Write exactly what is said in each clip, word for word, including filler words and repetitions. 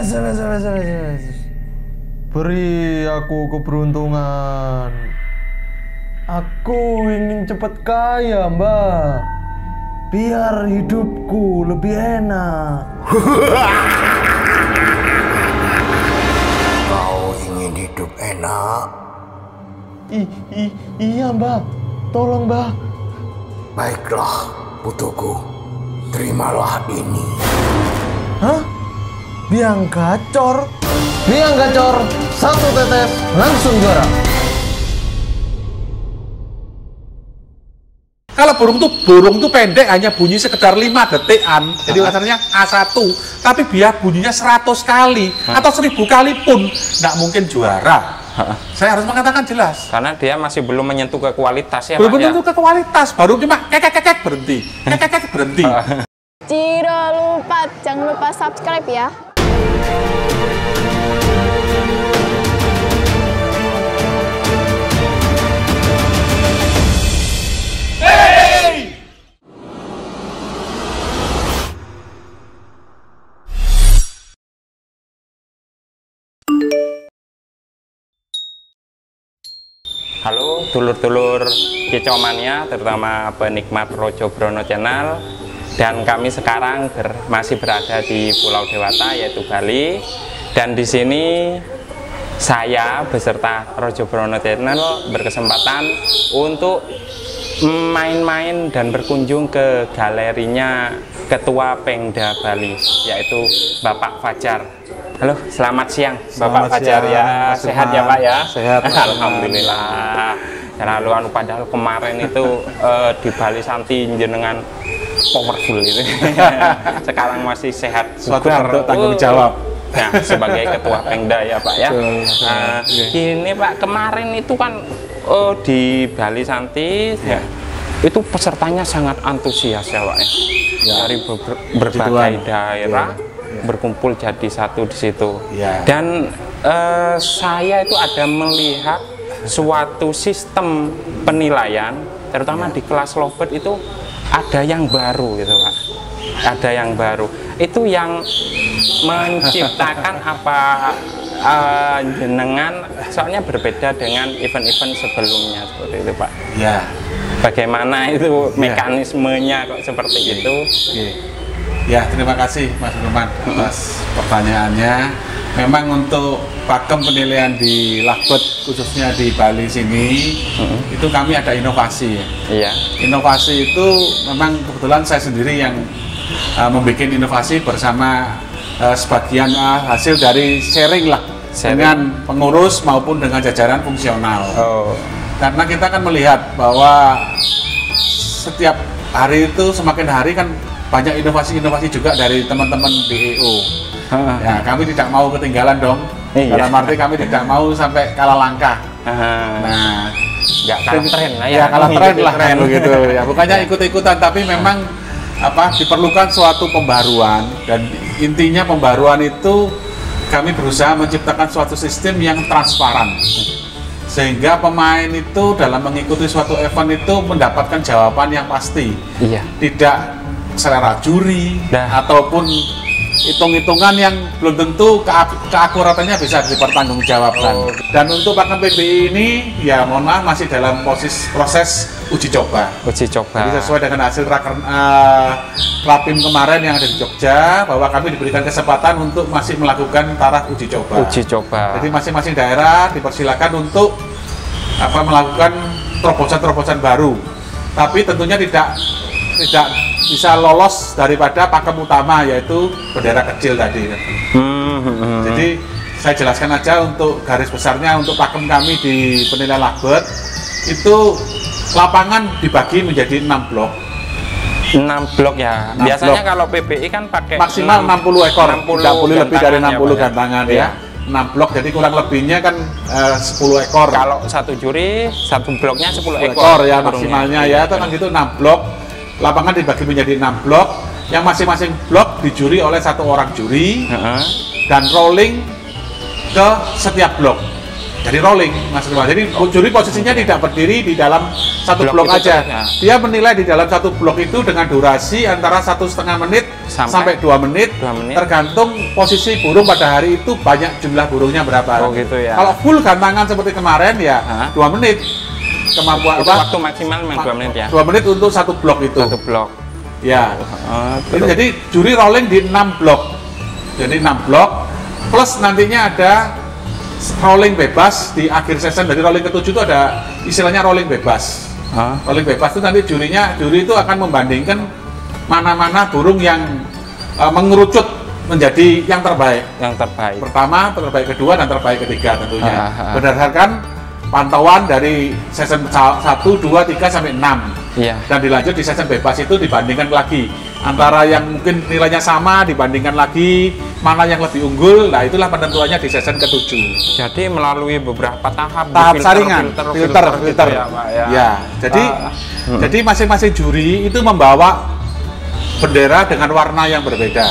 Beri aku keberuntungan. Aku ingin cepat kaya, Mbak. Biar hidupku lebih enak. Kau ingin hidup enak? I, i, iya, Mbak. Tolong, Mbak. Baiklah, putuku. Terimalah ini. Hah? Biang gacor? Biang gacor, satu tetes, langsung juara. Kalau burung tuh burung tuh pendek, hanya bunyi sekitar lima detikan. Jadi rasanya A satu, tapi biar bunyinya seratus kali atau seribu kali pun nggak mungkin juara. Saya harus mengatakan jelas. Karena dia masih belum menyentuh ke kualitas ya, Belum Pak, menyentuh ya? ke kualitas, baru cuma kekek-kekek berhenti. Kekek-kekek berhenti. Tidak lupa, jangan lupa subscribe ya. Halo dulur-dulur Kicomania, terutama penikmat Rojo Brono Channel. Dan kami sekarang ber, masih berada di Pulau Dewata, yaitu Bali. Dan di sini saya beserta Rojo Brono Channel berkesempatan untuk main-main dan berkunjung ke galerinya Ketua Pengda Bali, yaitu Bapak Fajar. Halo, selamat siang Bapak Selamat Fajar siang, ya. Mas Sehat Umar. ya Pak ya? Sehat. Alhamdulillah. Lalu anu padahal kemarin itu uh, di Bali Santi jenengan powerful itu. Sekarang masih sehat. Suatu bugar. bentuk tanggung jawab. Nah, sebagai Ketua Pengda ya Pak ya. Uh, ini Pak, kemarin itu kan uh, di Bali Santi ya, itu pesertanya sangat antusias ya Pak ya. Ya. Dari ber berbagai daerah. Ya. Berkumpul jadi satu di situ, ya. Dan uh, saya itu ada melihat suatu sistem penilaian, terutama ya. Di kelas Lobet itu ada yang baru gitu Pak, ada yang baru. Itu yang menciptakan apa uh, jenengan, soalnya berbeda dengan event-event sebelumnya seperti itu Pak. Ya. Bagaimana itu mekanismenya kok seperti itu? Oke. Ya, terima kasih Mas Firman atas pertanyaannya. Memang untuk pakem penilaian di Lakbet, khususnya di Bali sini, hmm. itu kami ada inovasi ya. Iya. Inovasi itu memang kebetulan saya sendiri yang uh, membuat inovasi bersama uh, sebagian uh, hasil dari sharing lah sharing. Dengan pengurus maupun dengan jajaran fungsional. Oh. Karena kita kan melihat bahwa setiap hari itu semakin hari kan banyak inovasi-inovasi juga dari teman-teman D E O. Ya, kami tidak mau ketinggalan dong. Iya. Dalam arti kami tidak mau sampai kalah langkah. Nah, nggak kalah tren lah ya. Ya kalah tren lah kan begitu. Ya, bukannya ikut-ikutan, tapi memang apa diperlukan suatu pembaruan, dan intinya pembaruan itu kami berusaha menciptakan suatu sistem yang transparan. Sehingga pemain itu dalam mengikuti suatu event itu mendapatkan jawaban yang pasti. Iya. Tidak selera juri nah. ataupun hitung-hitungan yang belum tentu keakuratannya bisa dipertanggungjawabkan. Oh. Dan untuk pakem P B I ini ya mohon maaf masih dalam proses proses uji coba. Uji coba. Jadi sesuai dengan hasil raker, uh, Rapim kemarin yang ada di Jogja, bahwa kami diberikan kesempatan untuk masih melakukan taraf uji coba. Uji coba. Jadi masing-masing daerah dipersilakan untuk apa melakukan terobosan-terobosan baru. Tapi tentunya tidak tidak bisa lolos daripada pakem utama, yaitu bendera kecil tadi. Hmm, hmm, Jadi saya jelaskan aja untuk garis besarnya untuk pakem kami di penilaian Lakbet itu lapangan dibagi menjadi enam blok. enam blok ya. enam Biasanya blok. Kalau P B I kan pakai maksimal enam puluh ekor, tidak boleh lebih dari enam puluh ya, gantangan ya. ya. enam blok, jadi kurang lebihnya kan uh, sepuluh ekor. Kalau satu juri, satu bloknya sepuluh ekor, ekor ya maksimalnya ya, itu kan gitu enam blok. Lapangan dibagi menjadi enam blok, yang masing-masing blok dijuri oleh satu orang juri, uh-huh. dan rolling ke setiap blok. jadi rolling, Mas Rima. Jadi juri posisinya tidak berdiri di dalam satu blok, Blok itu aja. terus, ya. Dia menilai di dalam satu blok itu dengan durasi antara satu setengah menit Sampai sampai dua menit, dua menit. tergantung posisi burung pada hari itu banyak jumlah burungnya berapa. Oh gitu ya. Kalau full gantangan seperti kemarin ya Hah? dua menit kemampuan Itu apa? waktu maksimal memang dua menit ya. Dua menit untuk satu blok itu. Satu blok. Ya. Oh, Itu jadi juri rolling di enam blok. Jadi enam blok plus nantinya ada rolling bebas di akhir session. Dari rolling ketujuh itu ada istilahnya rolling bebas. Hah? Rolling bebas itu nanti jurinya, juri itu akan membandingkan mana-mana burung yang uh, mengerucut menjadi yang terbaik. Yang terbaik. Pertama, terbaik kedua, dan terbaik ketiga tentunya. Ah, ah, ah. Berdasarkan pantauan dari session satu, dua, tiga, sampai enam. Iya. Dan dilanjut di session bebas itu dibandingkan lagi. Antara yang mungkin nilainya sama, dibandingkan lagi mana yang lebih unggul. Nah, itulah penentuannya di session ketujuh. Jadi melalui beberapa tahap, Tahap filter, saringan, filter, filter, filter, filter. gitu ya, Pak, ya. Ya, jadi Ah, hmm. jadi masing-masing juri itu membawa bendera dengan warna yang berbeda.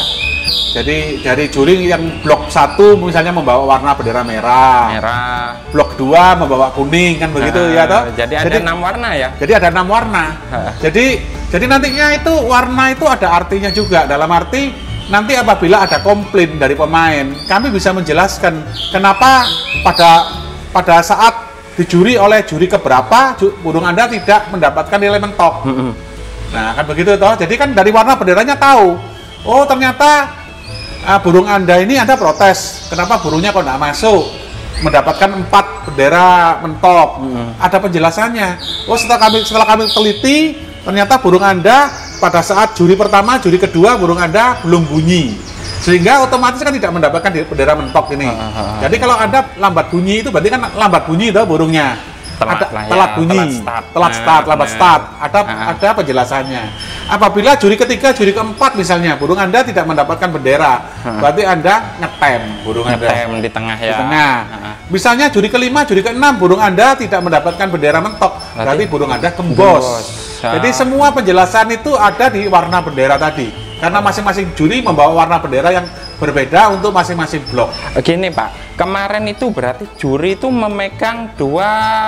Jadi dari juri yang blok satu misalnya membawa warna bendera merah, Merah. blok dua membawa kuning, kan begitu Nah, ya toh? Jadi ada enam warna ya. Jadi ada enam warna. Ha. Jadi jadi nantinya itu warna itu ada artinya juga. Dalam arti nanti apabila ada komplain dari pemain, kami bisa menjelaskan kenapa pada pada saat dijuri oleh juri keberapa ju- burung Anda tidak mendapatkan nilai mentok. Mm-mm. Nah, kan begitu toh. Jadi kan dari warna benderanya tahu. Oh, ternyata ah, burung Anda ini Anda protes. Kenapa burungnya kok nggak masuk? Mendapatkan empat bendera mentok. Hmm. Ada penjelasannya. Oh, setelah kami setelah kami teliti, ternyata burung Anda pada saat juri pertama, juri kedua burung Anda belum bunyi. Sehingga otomatis kan tidak mendapatkan di- bendera mentok ini. Ah, ah, ah. Jadi kalau Anda lambat bunyi itu berarti kan lambat bunyi itu burungnya. Telat ada lah ya, telat bunyi, telat start. telat start, Nah, lambat nah. start. Ada Ah. ada penjelasannya. Apabila juri ketiga, juri keempat misalnya burung Anda tidak mendapatkan bendera, Ah. berarti Anda ngetem burung Anda Ngetem di tengah ya. di tengah. Ah. Misalnya juri kelima, juri keenam burung Anda tidak mendapatkan bendera mentok, berarti, Berarti burung Anda gembos. gembos. Ah. Jadi semua penjelasan itu ada di warna bendera tadi. Karena masing-masing juri membawa warna bendera yang berbeda untuk masing-masing blok. Gini Pak, kemarin itu berarti juri itu memegang dua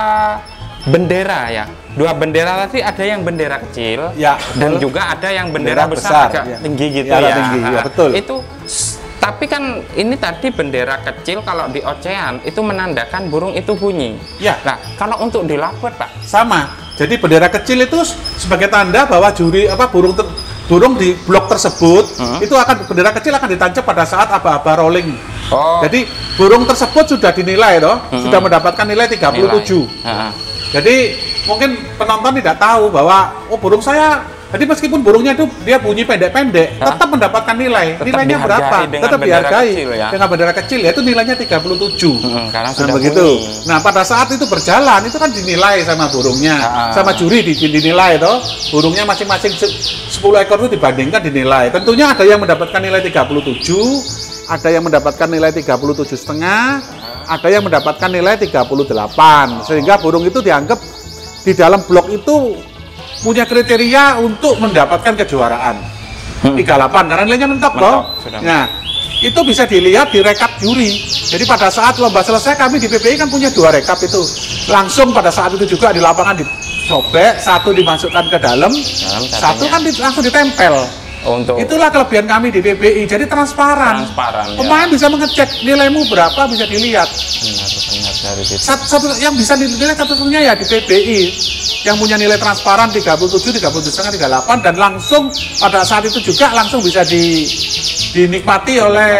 bendera ya. Dua bendera tadi ada yang bendera kecil Ya, dan betul. juga ada yang bendera, Bendera besar, besar, agak ya. tinggi gitu Ya, ya. agak tinggi, ya, Nah, betul. Itu s- tapi kan ini tadi bendera kecil kalau di ocehan itu menandakan burung itu bunyi. Ya. Nah, kalau untuk di labet Pak, Sama. Jadi bendera kecil itu sebagai tanda bahwa juri apa burung ter- burung di blok tersebut Hmm. itu akan bendera kecil akan ditancap pada saat aba-aba rolling. Oh. Jadi burung tersebut sudah dinilai loh, sudah mendapatkan nilai tiga puluh tujuh. nilai. Ha-ha. Jadi mungkin penonton tidak tahu bahwa oh burung saya jadi meskipun burungnya itu dia bunyi pendek-pendek, Hah? tetap mendapatkan nilai. Tetap Nilainya dihargai berapa? dengan Tetap bendera dihargai kecil ya? dengan bendera kecil ya itu nilainya tiga puluh tujuh. Hmm, karena Nah, sudah begitu. bunyi. Nah, pada saat itu berjalan itu kan dinilai sama burungnya, Ah. sama juri di- dinilai toh. Burungnya masing-masing se- sepuluh ekor itu dibandingkan dinilai. Tentunya ada yang mendapatkan nilai tiga puluh tujuh, ada yang mendapatkan nilai tiga puluh tujuh setengah, ada yang mendapatkan nilai tiga puluh delapan. Sehingga burung itu dianggap di dalam blok itu punya kriteria untuk mendapatkan kejuaraan. Hmm. tiga puluh delapan karena nilainya mentok Mentok, toh. sudah Nah, itu bisa dilihat di rekap juri. Jadi pada saat lomba selesai kami di P P I kan punya dua rekap itu. Langsung pada saat itu juga di lapangan disobek, satu dimasukkan ke dalam, Dalam, satu satunya. kan di- langsung ditempel. Untuk Itulah kelebihan kami di P P I. Jadi transparan. Transparan, ya. Pemain bisa mengecek nilaimu berapa bisa dilihat. benar-benar dari situ. Satu, satu yang bisa dinilai satu-satunya ya di P P I yang punya nilai transparan tiga puluh tujuh, tiga puluh tujuh setengah, tiga puluh delapan dan langsung pada saat itu juga langsung bisa di, dinikmati oleh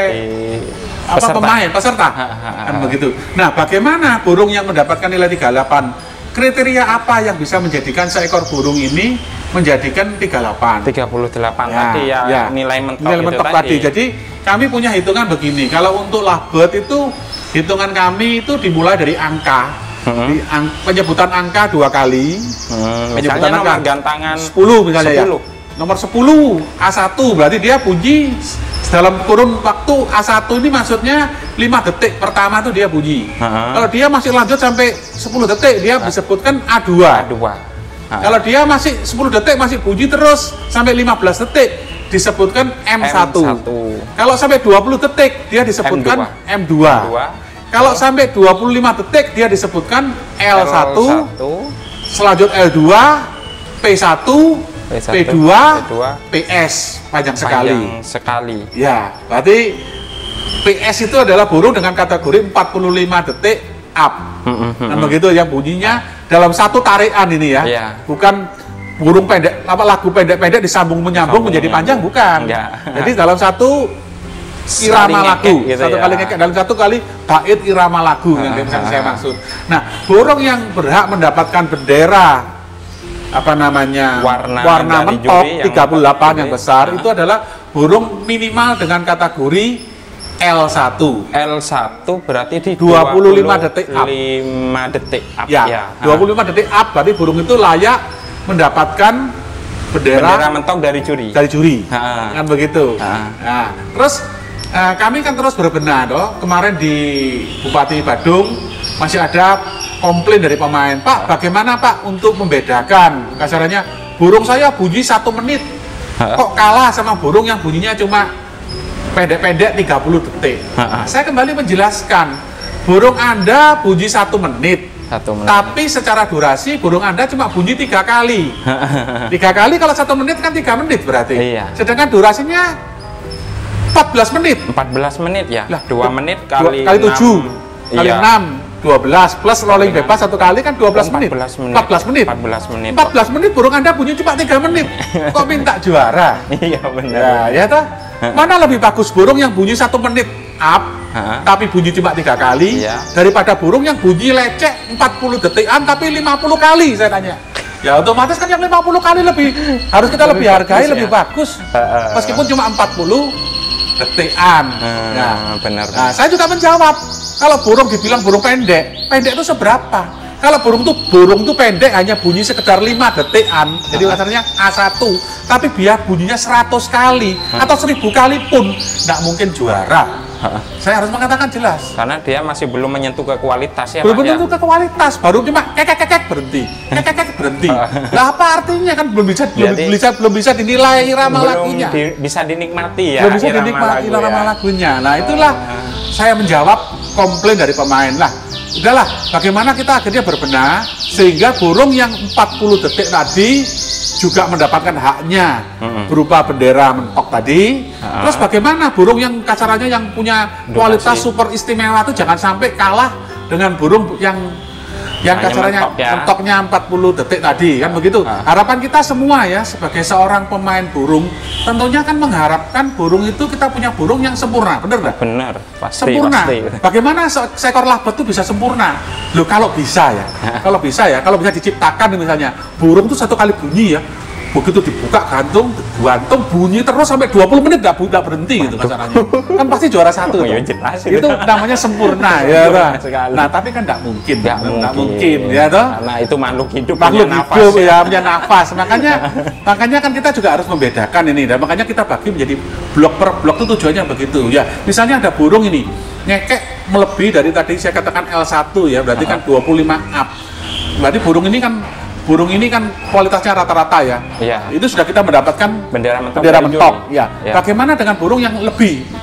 Di- apa peserta. pemain peserta Ha, ha, ha. kan begitu. Nah, bagaimana burung yang mendapatkan nilai tiga puluh delapan? Kriteria apa yang bisa menjadikan seekor burung ini menjadikan tiga puluh delapan? tiga puluh delapan Ya, tadi ya, ya. nilai mentok, Nilai itu mentok tadi. Jadi kami punya hitungan begini. Kalau untuk labet itu hitungan kami itu dimulai dari angka. Hmm. Di ang- penyebutan angka dua kali. Hmm, Penyebutan misalnya nomor angka. gantangan sepuluh misalnya sepuluh. ya. Nomor sepuluh A satu berarti dia bunyi dalam kurun waktu A satu ini maksudnya lima detik pertama tuh dia bunyi. Ha. Kalau dia masih lanjut sampai sepuluh detik dia disebutkan A dua. A dua. Ha. Kalau dia masih sepuluh detik masih bunyi terus sampai lima belas detik disebutkan M satu. M satu. Kalau sampai dua puluh detik dia disebutkan M dua. M dua. Kalau sampai dua puluh lima detik dia disebutkan L satu, L satu, selanjut L dua, P satu, P satu, P dua, P dua, P S panjang sekali. panjang sekali. Ya, berarti P S itu adalah burung dengan kategori empat puluh lima detik up. Kan begitu yang bunyinya dalam satu tarikan ini ya. Iya. Bukan burung pendek, apa lagu pendek-pendek disambung menyambung Sambung menjadi panjang, bukan. Enggak. Jadi dalam satu irama Sekali lagu, ngekek gitu satu ya. kali ngekek, dalam satu kali bait irama lagu yang Ah, saya, ah, saya ah. maksud. Nah, burung yang berhak mendapatkan bendera apa namanya Warna warna dari mentok juri yang tiga puluh delapan yang juri. besar Ah. itu adalah burung minimal dengan kategori L satu. L satu berarti di dua puluh lima detik up. lima detik up. Ya, dua puluh lima detik up berarti burung itu layak mendapatkan bendera, Bendera mentok dari juri. dari juri. Ah. Kan begitu. Ah. Nah, terus eh, kami kan terus berbenah toh. Kemarin di Bupati Badung masih ada komplain dari pemain, Pak, bagaimana Pak untuk membedakan kasarannya burung saya bunyi satu menit kok kalah sama burung yang bunyinya cuma pendek-pendek tiga puluh detik. Ha-ha. Saya kembali menjelaskan, burung Anda bunyi satu menit, Satu menit. tapi secara durasi burung Anda cuma bunyi tiga kali. Tiga kali kalau satu menit kan tiga menit berarti. Iya. Sedangkan durasinya empat belas menit. empat belas menit ya. Lah, dua du- menit dua- kali kali enam. tujuh kali Iya. enam, dua belas plus rolling bebas satu kali kan dua belas Oh, menit. empat belas menit. empat belas menit. empat belas menit. empat belas menit burung Anda bunyi cuma tiga menit. Kok minta juara? Iya benar. Ya, ya toh. Mana lebih bagus burung yang bunyi satu menit up, Ha. tapi bunyi cuma tiga kali, Iya. daripada burung yang bunyi lecek empat puluh detikan tapi lima puluh kali, saya tanya. Ya otomatis kan yang lima puluh kali lebih harus kita lebih hargai, bagus, lebih ya. bagus. Ha. Meskipun cuma empat puluh detikan. Hmm, Nah, benar. nah, saya juga menjawab, kalau burung dibilang burung pendek, pendek itu seberapa? Kalau burung tuh burung tuh pendek hanya bunyi sekedar lima detikan, jadi kasarnya A satu, tapi biar bunyinya seratus kali atau seribu kali pun nggak mungkin juara. Saya harus mengatakan jelas. Karena dia masih belum menyentuh ke kualitas ya, Belum Pak, ya. tentu ke kualitas, baru cuma kekek kekek berhenti, kekek kekek berhenti. Lah apa artinya kan belum bisa belum Jadi- bisa belum bisa dinilai irama Belum lagunya. di- bisa dinikmati ya. Belum bisa irama dinikmati lagu irama ya. lagunya. Nah itulah saya menjawab komplain dari pemain lah. Udahlah, bagaimana kita akhirnya berbenah sehingga burung yang empat puluh detik tadi juga mendapatkan haknya berupa bendera mentok tadi. Terus bagaimana burung yang kasarannya yang punya kualitas super istimewa itu jangan sampai kalah dengan burung yang yang Hanya kasarannya mentok ya. mentoknya empat puluh detik tadi, kan begitu. Harapan kita semua ya sebagai seorang pemain burung tentunya kan mengharapkan burung itu kita punya burung yang sempurna, bener nggak? Benar, pasti Sempurna. pasti. Bagaimana se- seekor labet itu bisa sempurna? Loh kalau bisa ya, kalau bisa ya, kalau bisa diciptakan nih misalnya burung itu satu kali bunyi ya, begitu dibuka gantung, gantung bunyi terus sampai dua puluh menit nggak bu- nggak berhenti gitu kasarannya. Kan pasti juara satu. Oh, ya tuh. jelas itu. Itu namanya sempurna ya, Sempurna Pak. sekali. Nah tapi kan nggak mungkin, Nggak nggak mungkin. mungkin, ya toh. Karena itu makhluk hidup, Makhluk punya nafas, hidup ya. ya, punya nafas. Makanya, makanya kan kita juga harus membedakan ini. Dan makanya kita bagi menjadi blok per blok itu tujuannya begitu. Ya, misalnya ada burung ini ngekek melebihi dari tadi saya katakan L satu ya, berarti kan dua puluh lima up. Berarti burung ini kan burung ini kan kualitasnya rata-rata ya. Iya. Itu sudah kita mendapatkan Bendera mentok. bendera dari mentok. juri. Ya. Ya. Bagaimana dengan burung yang lebih